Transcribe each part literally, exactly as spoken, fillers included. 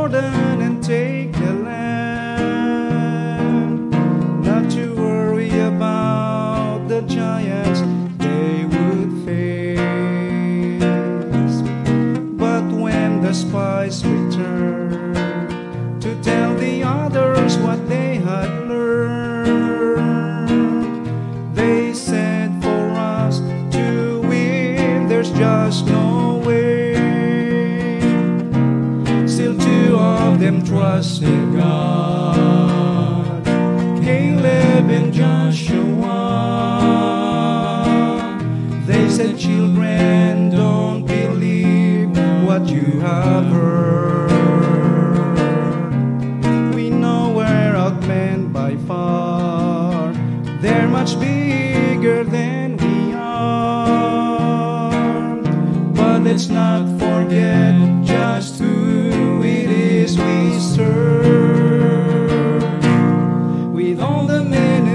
Jordan and take the land. Not to worry about the giants they would face. But when the spies returned to tell the others what they had learned, they said, for us to win, there's just no way. Still two of them trusted God, Caleb and Joshua. They said, children, don't believe what you have heard. We know we're outmanned by far. They're much bigger than we are. But let's not forget just who it is we serve. With all the many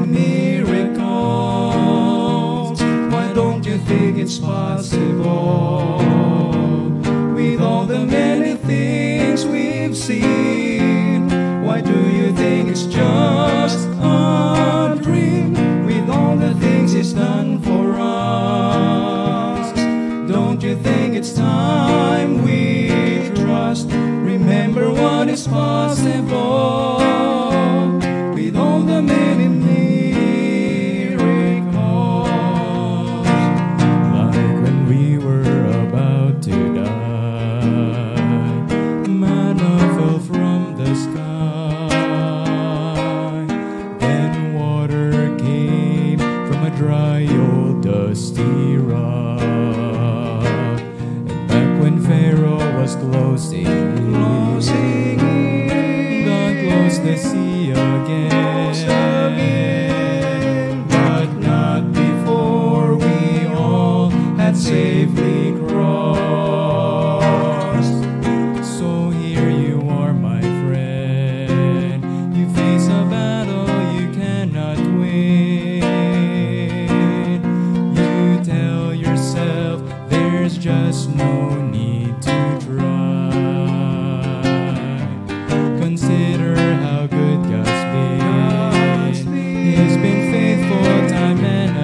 miracles, why don't you think it's possible? With all the many things we've seen, why do you think it's just a dream? With all the things He's done for us, don't you think it's time we trust? Remember what is possible with all the many miracles. Like when we were about to die, manna fell from the sky. Then water came from a dry old dusty rock. And back when Pharaoh was closing, closing in, God closed the sea again. again. But not before we all had safely crossed. So here you are, my friend. You face a battle you cannot win. You tell yourself there's just no need to try. Consider how good God's been. He's been faithful time and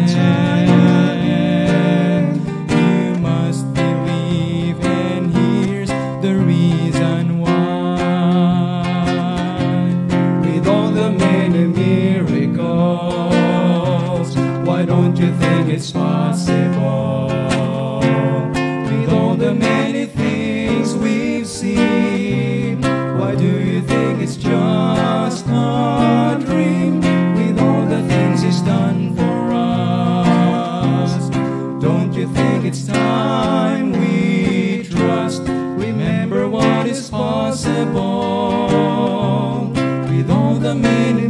again. You must believe, and here's the reason why. With all the many miracles, why don't you think it's possible? With all the many things we've seen, why do you think it's just a dream? With all the things He's done for us, don't you think it's time we trust? Remember what is possible with all the many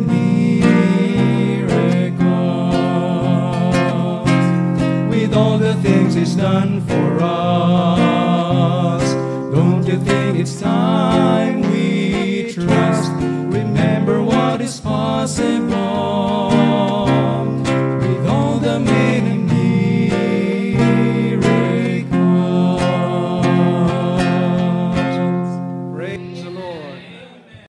miracles. With all the things He's done for us, don't you think it's time we trust? Remember what is possible with all the many miracles. Praise the Lord.